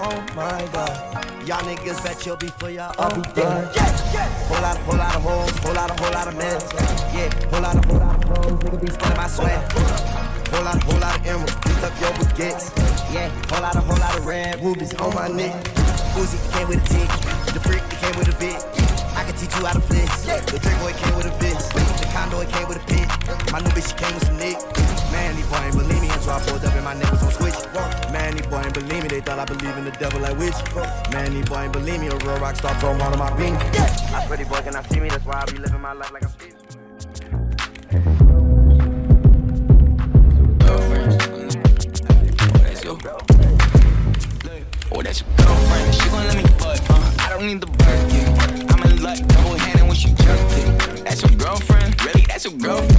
Oh my God. Y'all niggas bet you'll be for y'all, I'll be dead. Whole lot of hoes, whole lot of men. Yeah, whole lot of hoes, nigga be spending my sweat. Whole lot of emeralds, picked up your baguettes. Yeah, whole lot of red rubies on my neck. Uzi came with a tick, the brick came with a bit. I can teach you how to flex. The Draco it came with a fist. The condo it came with a pit. My new bitch she came with some nick. Man, these boy ain't believe me until I pulled up and my niggas on switch. Man, these boy ain't believe me, they thought I believe in the devil like witch. Man, these boy ain't believe me, a real rock star pro model my beanie. My pretty boy cannot see me, that's why I be living my life like I'm Steve. Oh, that's your girlfriend, she gon' let me fuck, I don't need the Birkin. I'm in luck, double-handed when she jerk it. That's your girlfriend? Really? That's your girlfriend?